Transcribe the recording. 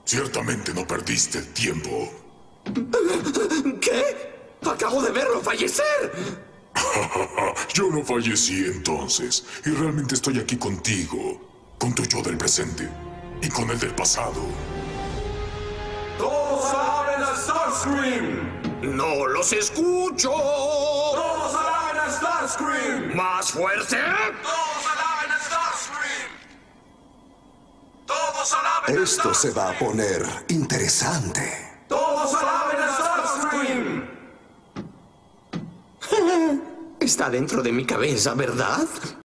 Ciertamente no perdiste el tiempo. ¿Qué? Acabo de verlo fallecer. Yo no fallecí entonces, y realmente estoy aquí contigo, con tu yo del presente y con el del pasado. ¡Todos alaben a Starscream! ¡No los escucho! ¡Todos alaben a Starscream! ¡Más fuerte! ¡Todos alaben a Starscream! ¡Todos alaben a Esto se Starscream! va a poner interesante. ¡Todos alaben a Starscream! Está dentro de mi cabeza, ¿verdad?